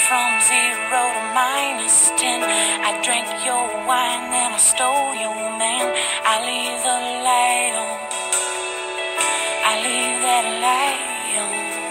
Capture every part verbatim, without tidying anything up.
from zero to minus ten. I drank your wine, then I stole your man. I leave the light on, I leave that light on.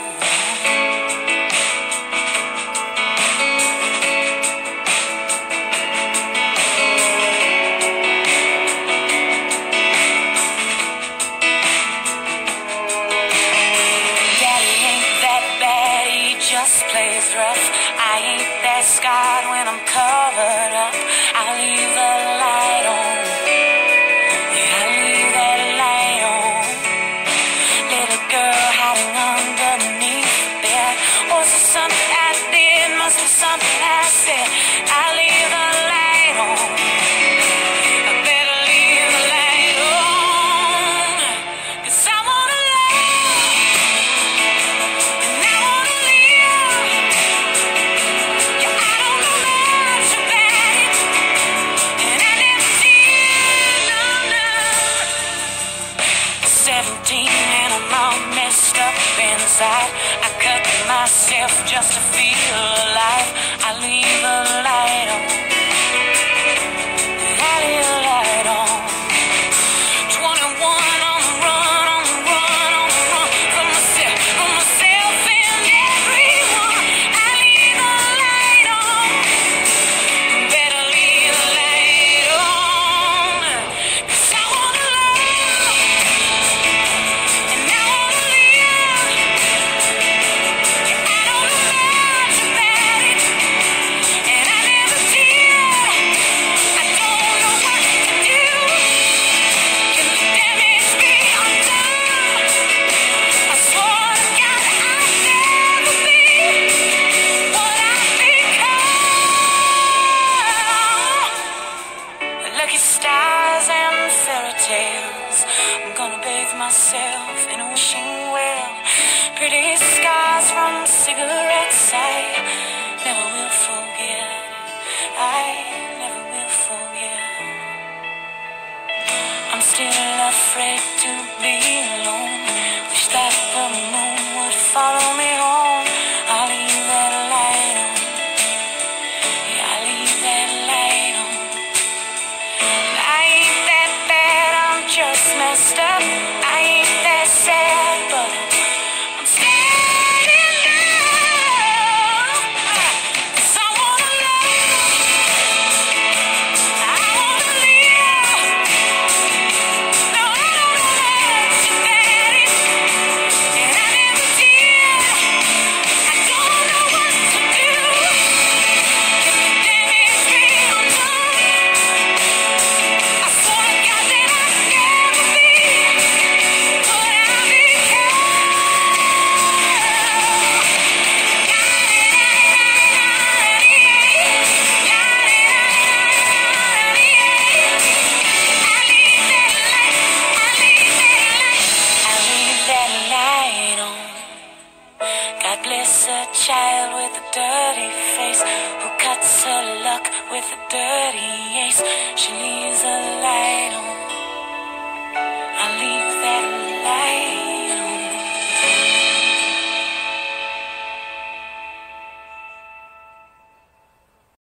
Just plays rough. I ain't that scarred when I'm covered up. I leave the light on. Yeah, I leave that light on. Little girl hiding underneath the bed. Was it something I did? Must be something I said. I leave the light on. I better leave the light on. 'Cause I wanna seventeen and I'm all messed up inside. I cut myself just to feel alive. I leave the light on. I leave the light on. twenty-one on the run, on the run, on the run. From myself, from myself and everyone. I leave the light on. Better leave the light on. 'Cause I wanna stars and fairy tales. I'm gonna bathe myself in a wishing well. Pretty scars from cigarettes I never will forget. I never will forget. I'm still afraid to be alone. Wish that the moon would follow me home. I'll leave that light on. Yeah, I'll leave that light on. Just messed up. I ain't that sad, but I'm standing now. 'Cause I wanna love, I wanna live. No, I don't let you, Daddy, and I never did. I don't know what to do. Can you damage me undone? I swear to God that I God bless a child with a dirty face who cuts her luck with a dirty ace. She leaves a light on. I leave that